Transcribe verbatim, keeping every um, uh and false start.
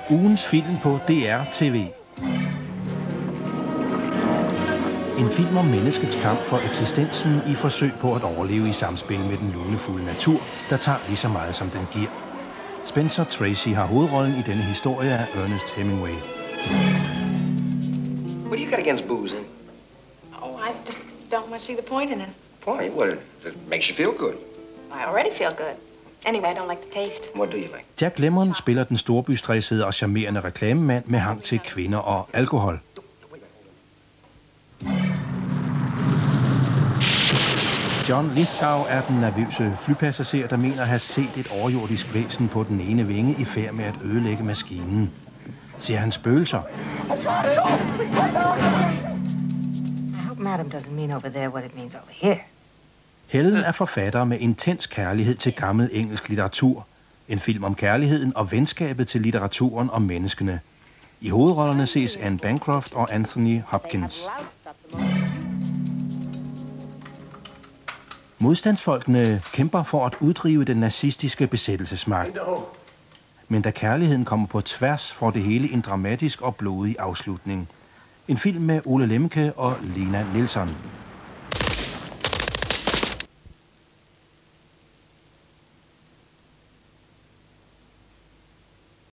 Ugens film på D R T V. En film om menneskets kamp for eksistensen i forsøg på at overleve i samspil med den lunefulde natur, der tager lige så meget som den giver. Spencer Tracy har hovedrollen i denne historie af Ernest Hemingway. What do you got against booze, then? Oh, I just don't much see the point in it. Point? Well, it makes you feel good. I already feel good. Anyway, I don't like the taste. What do you like? Jack Lemmon spiller den storbystressede og charmerende reklamemand med hang til kvinder og alkohol. John Lithgow er den nervøse flypassager, der mener at have set et overjordisk væsen på den ene vinge i færd med at ødelægge maskinen. Ser han spøgelser? I hope madam doesn't mean over there what it means over here. Helen er forfatter med intens kærlighed til gammel engelsk litteratur. En film om kærligheden og venskabet til litteraturen og menneskene. I hovedrollerne ses Anne Bancroft og Anthony Hopkins. Modstandsfolkene kæmper for at uddrive den nazistiske besættelsesmagt. Men da kærligheden kommer på tværs, får det hele en dramatisk og blodig afslutning. En film med Ole Lemke og Lena Nielsen.